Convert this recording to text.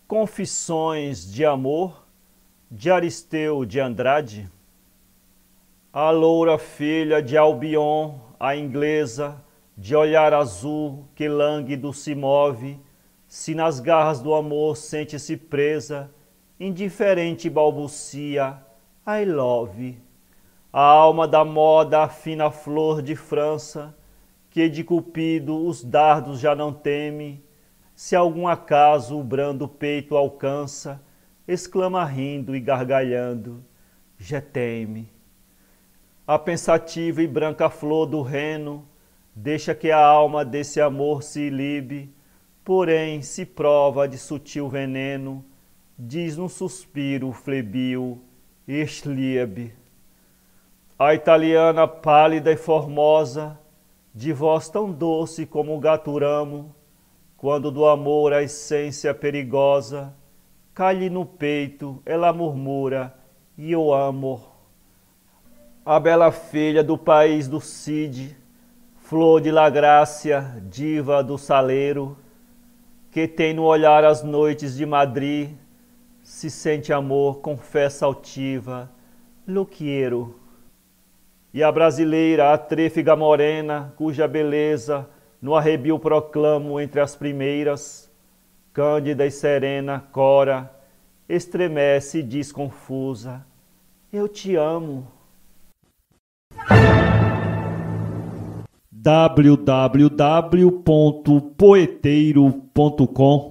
Confissões de Amor, de Aristeu de Andrade. A loura filha de Albion, a inglesa, de olhar azul que lânguido se move, se nas garras do amor sente-se presa, indiferente balbucia, I love. A alma da moda, a fina flor de França, que de Cupido os dardos já não teme, se algum acaso o brando peito alcança, exclama rindo e gargalhando, je t'aime. A pensativa e branca flor do reno, deixa que a alma desse amor se ilibe, porém se prova de sutil veneno, diz num suspiro flebil, ich liebe. A italiana pálida e formosa, de voz tão doce como o gaturamo, quando do amor a essência perigosa cai-lhe no peito, ela murmura, io amo. A bela filha do país do Cid, flor de la Grácia, diva do saleiro, que tem no olhar as noites de Madrid, se sente amor, confessa altiva, lo quiero. E a brasileira, a trêfega morena, cuja beleza no arrebio proclamo entre as primeiras, cândida e serena, Cora, estremece e diz confusa, eu te amo. www.poeteiro.com